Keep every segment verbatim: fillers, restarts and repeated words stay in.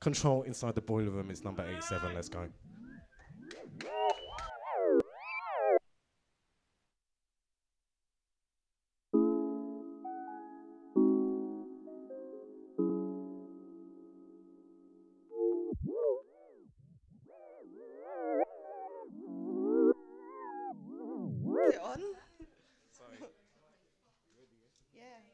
control inside the boiler room is number eighty-seven. Let's go. Is it on? Sorry. Yeah.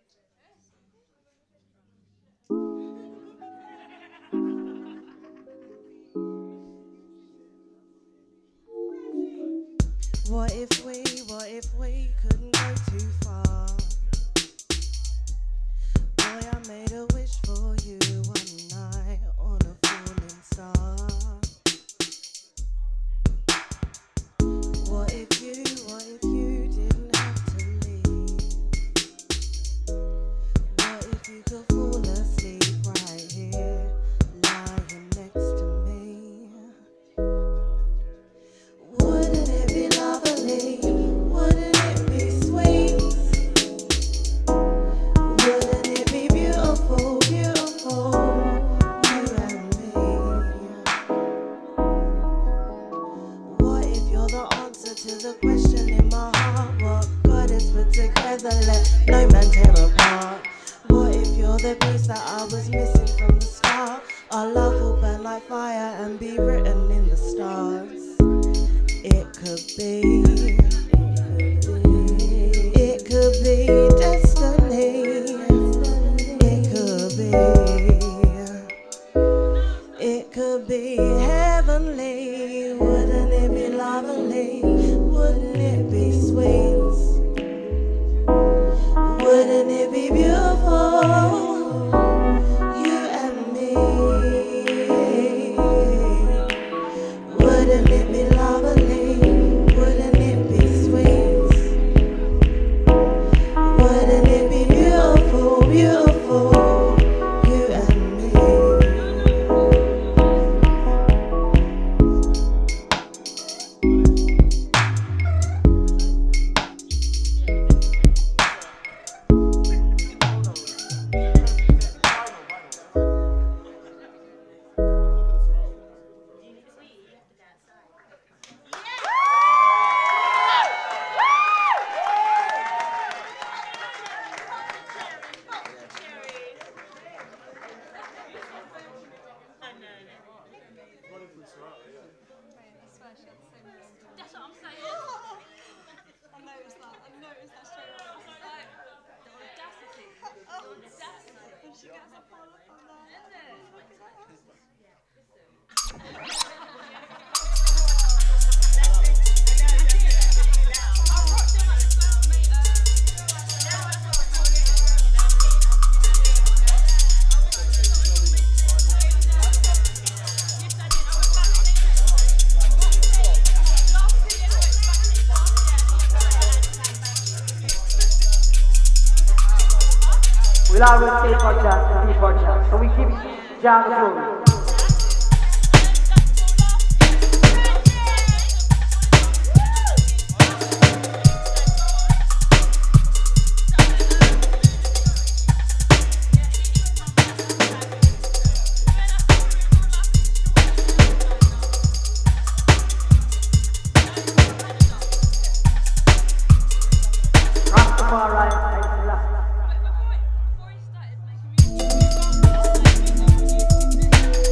What if we, what if we couldn't go too far? Boy, I made a wish for you one night on a falling star. What if you, what if you didn't have to leave? What if you could fall asleep right here, lying next to me? Wouldn't it be lovely? Wouldn't it be sweet? Wouldn't it be beautiful, beautiful, you and me? What if you're the answer to the question in my heart? What God has put together, let no man tear apart. What if you're the piece that I was missing from the start? Our love will burn like fire and be written in the stars. It could be, it could be destiny. It could be, it could be heavenly. Wouldn't it be lovely? Wouldn't it be sweet? Wouldn't it be beautiful? You and me. Wouldn't it be lovely? Wouldn't it be sweet? Wouldn't it be beautiful, beautiful? You and me. That's what I'm saying. I noticed that. I noticed that straight away. Like, the audacity. The audacity. And she gets up all up on that. We'll always take our chance and keep our chance. So we keep John the glory. Rastafari, thanks a lot. Before he started making music,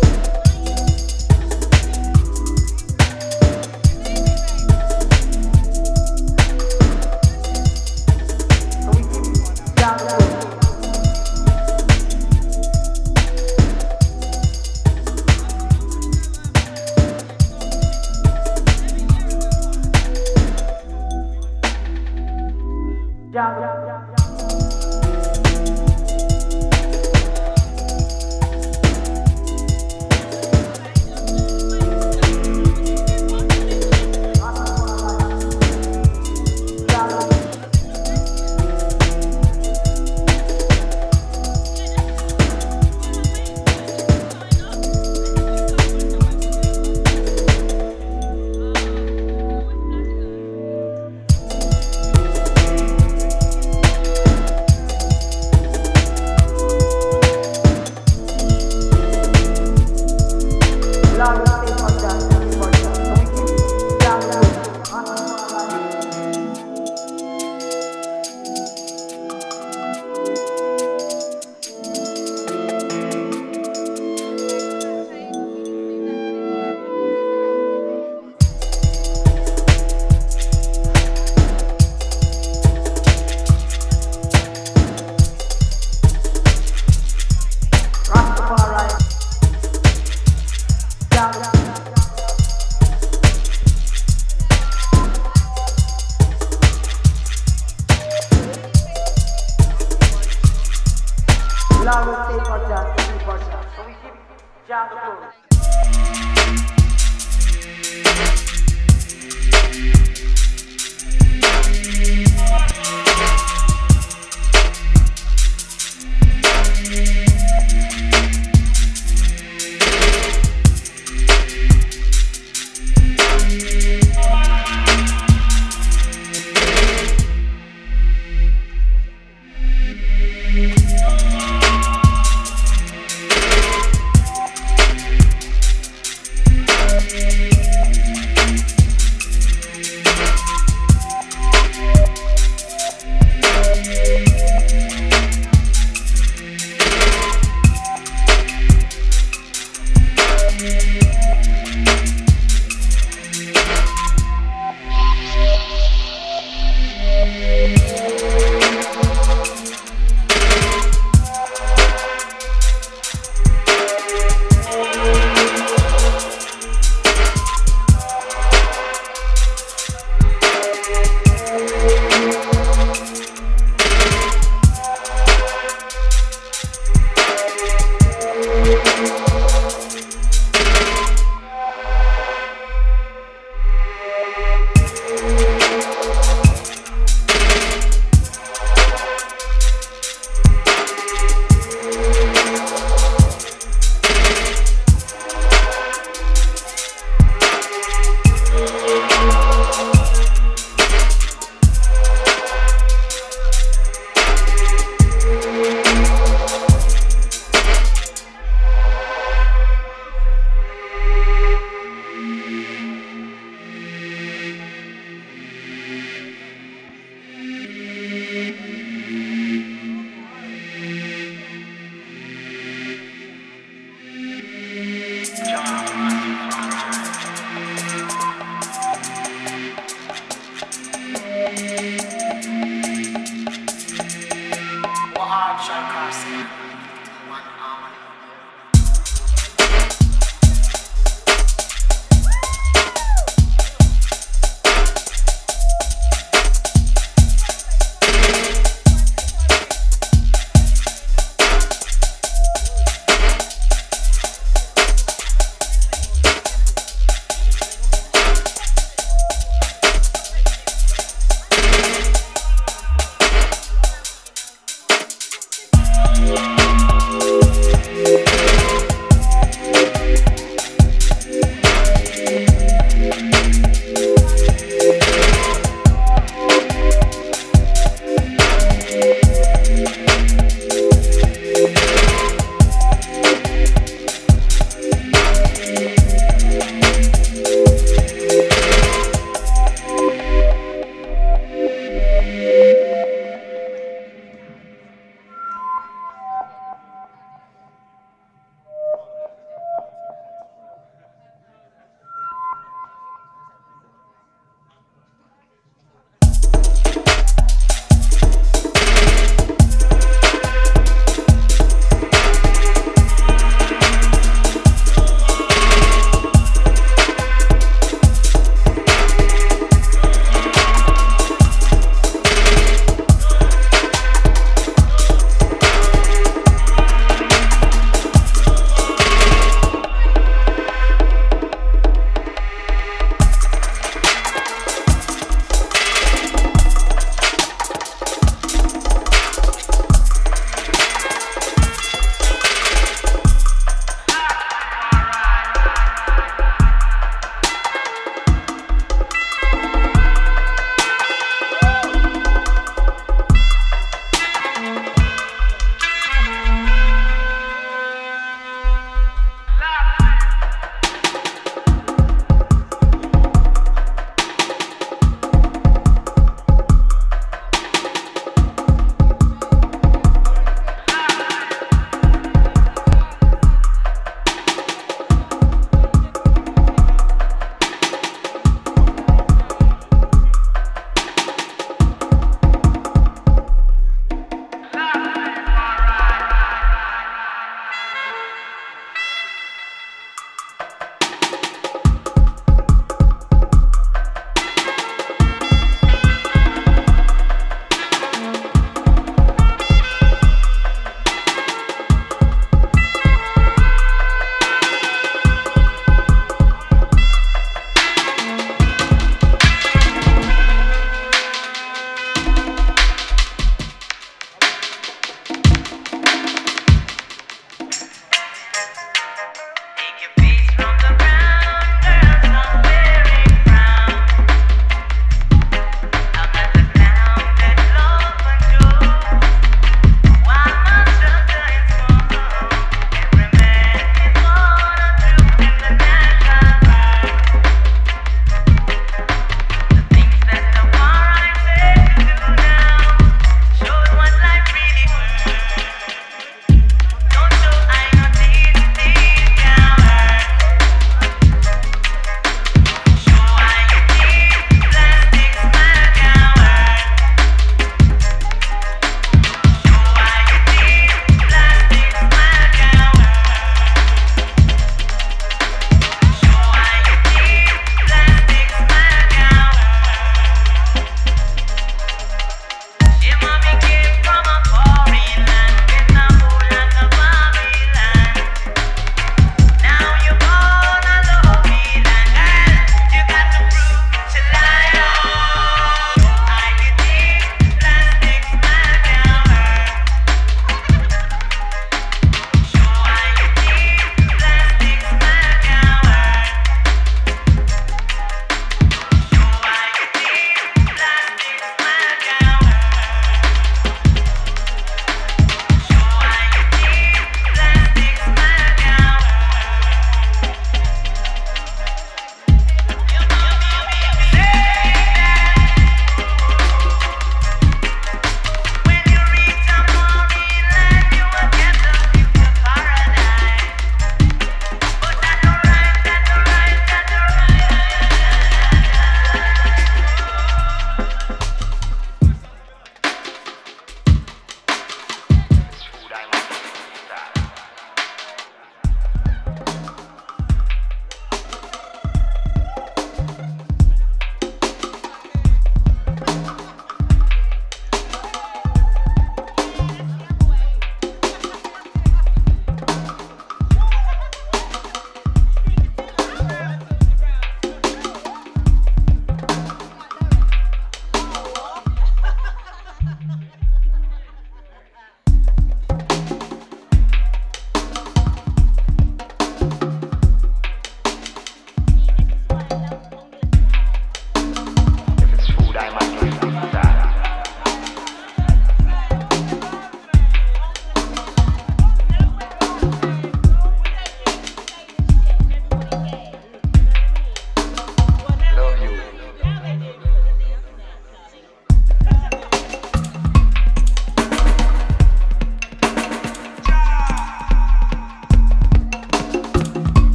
Round of applause.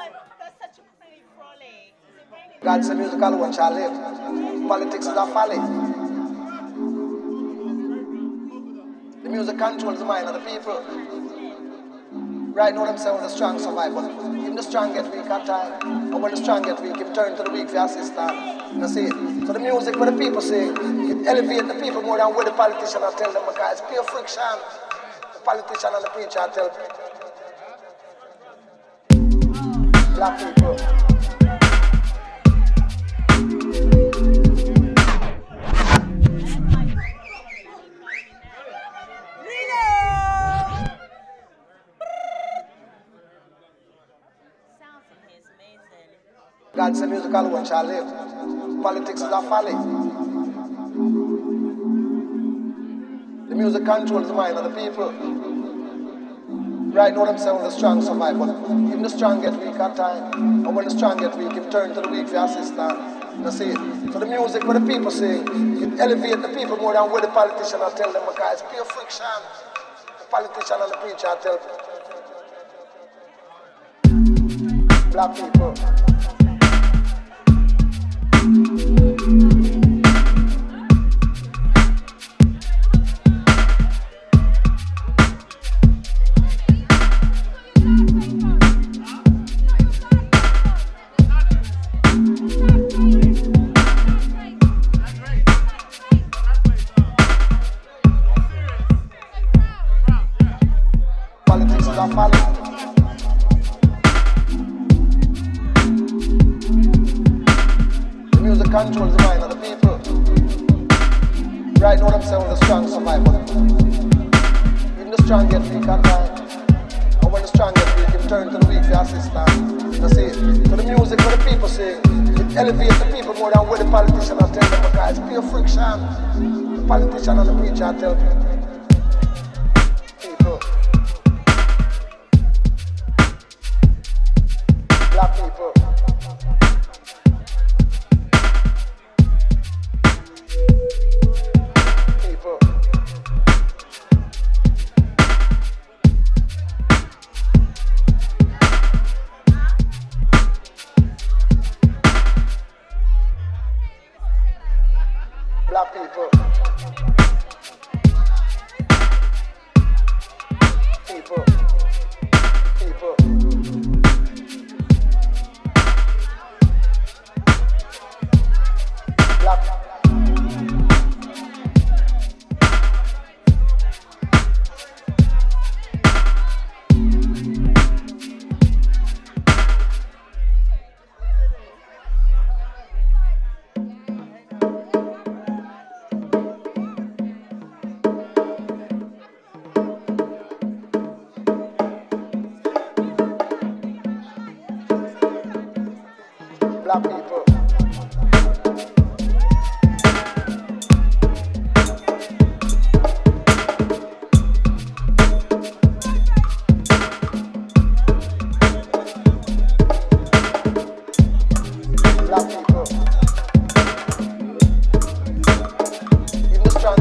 that's such a pretty frolic. Is it raining? God's a musical one shall live. Politics is a folly. The music controls the mind of the people. Right now themselves the strong survive, but if the strong get weak at time, and when the strong get weak, it turn to the weak for assistance. You see it? So the music where the people sing, it elevates the people more than what the politician are tell them, because it's pure friction. The politician and the preacher tell black people. God's a musical one shall live. Politics is a folly. The music controls the mind of the people. Right now themselves the strong survive, but even the strong get weak at time. And when the strong get weak, it turn to the weak for assistance. You see it? So the music where the people sing, it elevates the people more than what the politician are tell them, because it's pure friction. The politician and the preacher tell black people. Politics is a folly. The music controls the mind of the people. Right now themselves the strong survive, but even the strong get weak at time. And when the strong get weak, it turn to the weak for assistance. You see it? So the music where the people sing, it elevates the people more than what the politician are tell them, because it's pure friction. The politician and the preacher tell people. Black people. People. Black people. People. People. Black. Black people. Black people. In the strong.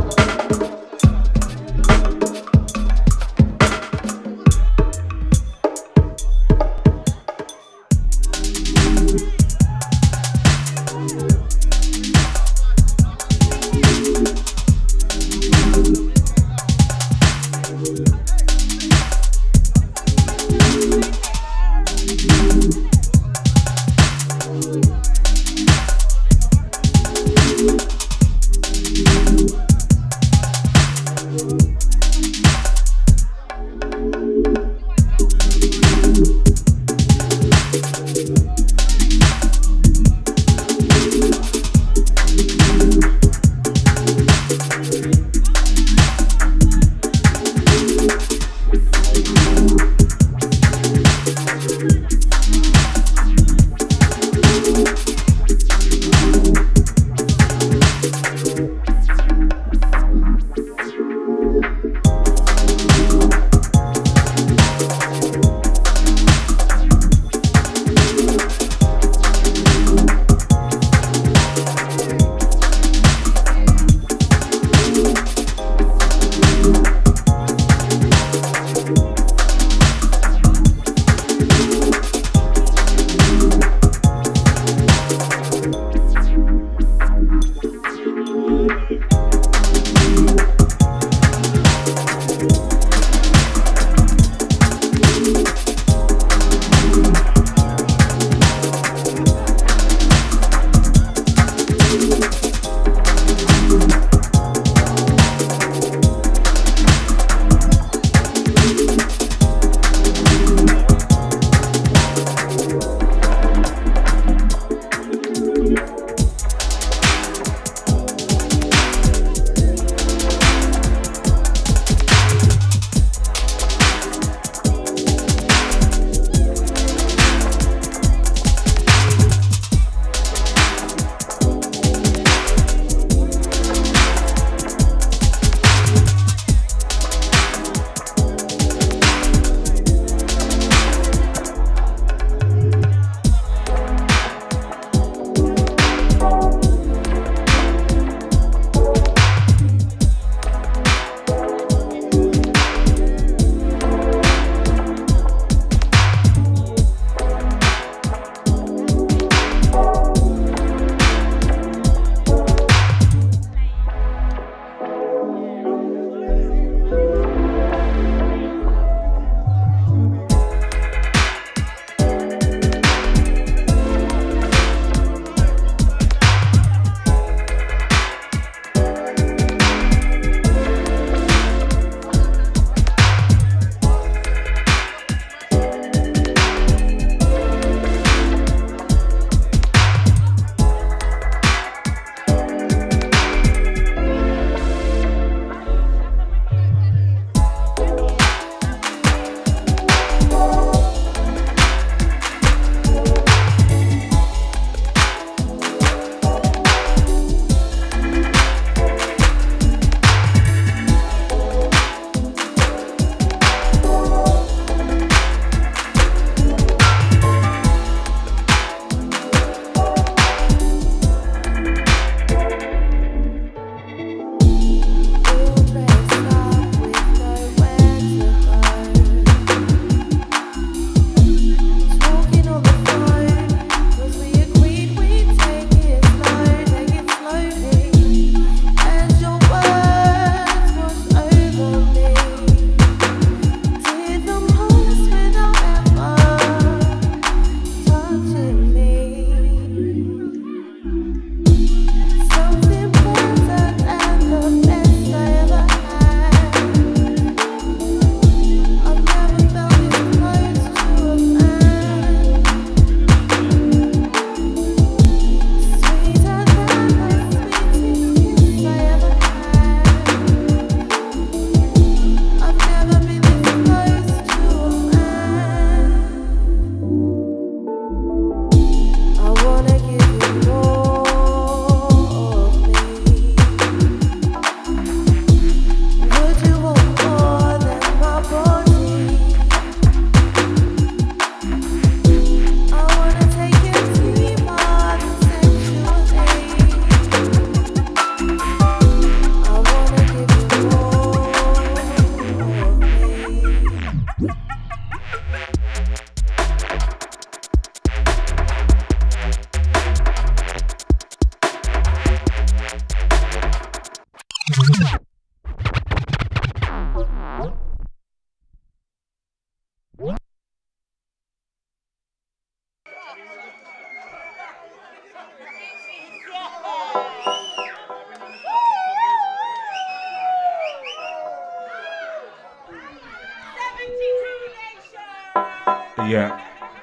Yeah.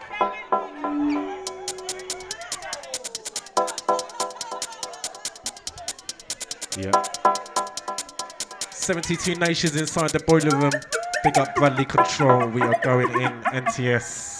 Yeah. seventy-two nations inside the boiler room. Big up Bradley Control. We are going in N T S.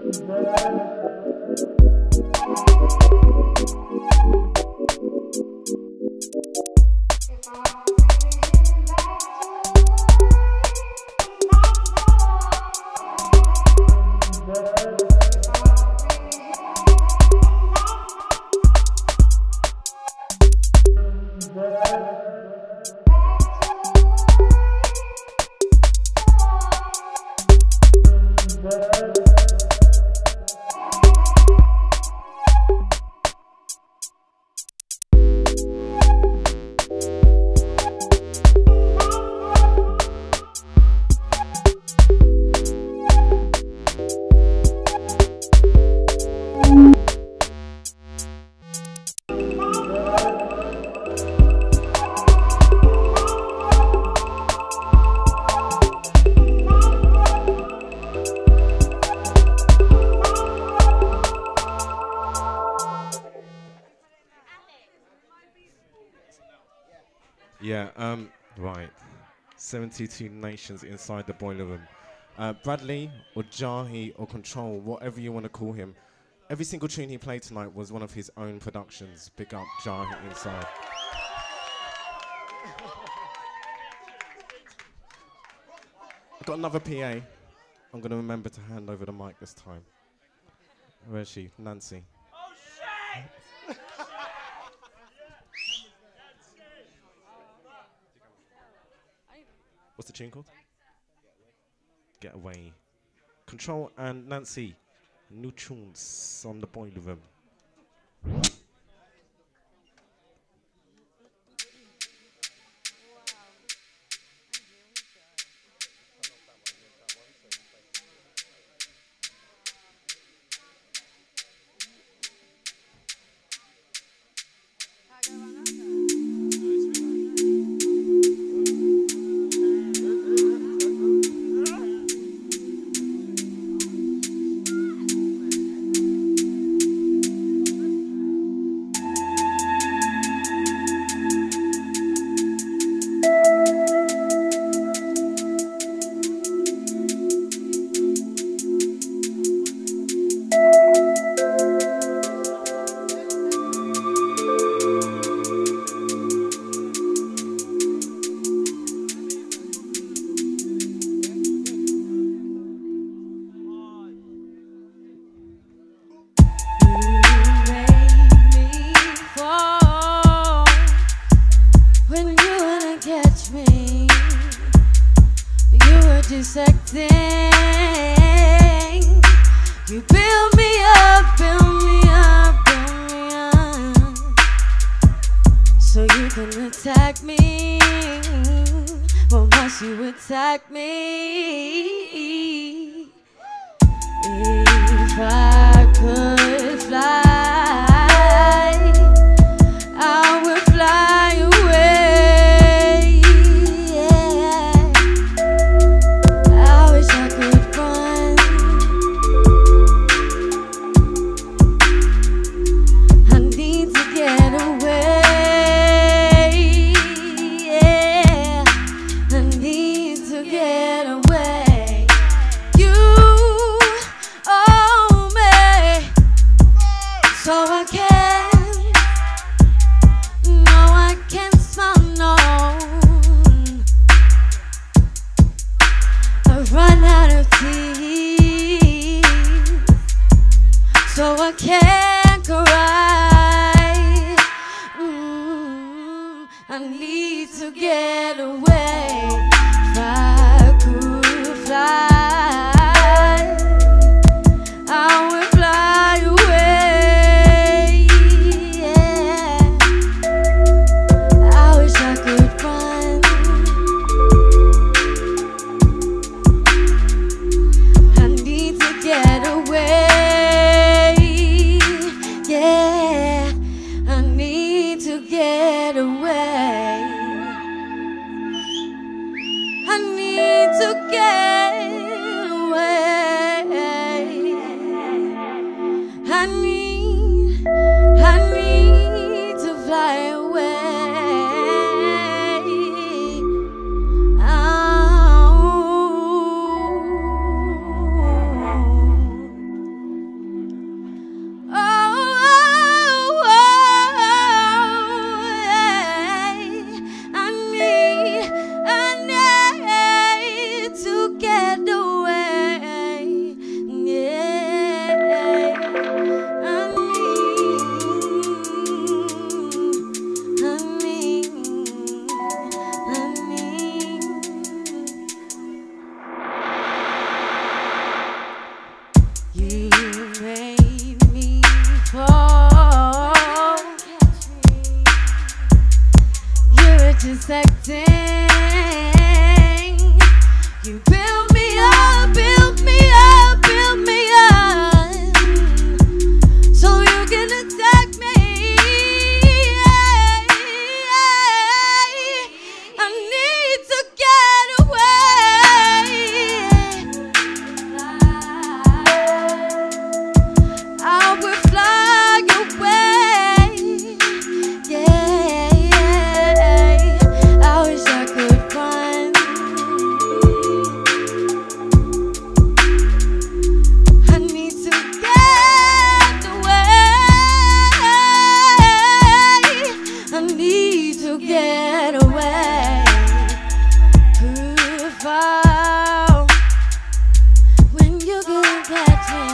Yeah, um, right. seventy-two nations inside the boiler room. Uh, Bradley, or Jahi, or Control, whatever you want to call him, every single tune he played tonight was one of his own productions. Big up Jahi inside. I've got another P A. I'm going to remember to hand over the mic this time. Where is she? Nancy. What's the tune called? Get Away. Control and Nancy. New tunes on the boiler room. dissecting. You build me up, build me up, build me up, so you can attack me. But once you attack me, if I could fly, I would fly away. Yeah. I wish I could run. I need to get away. Yeah. I need to get away. You owe me, so I can. No, I can't smile, no. I've run out of tears, so I can't cry. Mm, I need to get away. If I could fly, I would fly away. Yeah. I wish I could run. I need to get away. Yeah. I need to get away. I need to get away. I need, I need to fly away. Oh, You made me fall. You're just acting. You build me up, build me up, build me up, so you can attack me. I need to get away. I will fly away. Yeah, yeah. I wish I could find. I need to get away. I need to get away. Proof of when you're gonna catch me.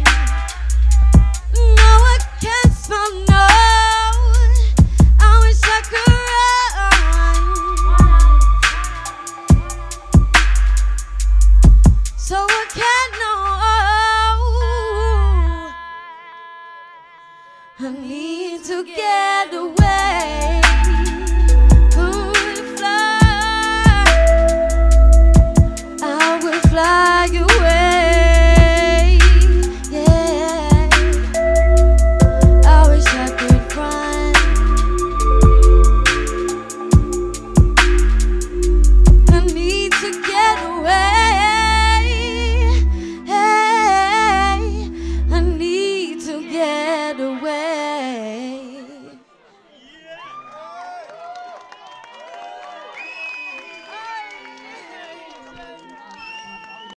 No, I can't smell no. I wish I could run, so I can't know. I need to get away.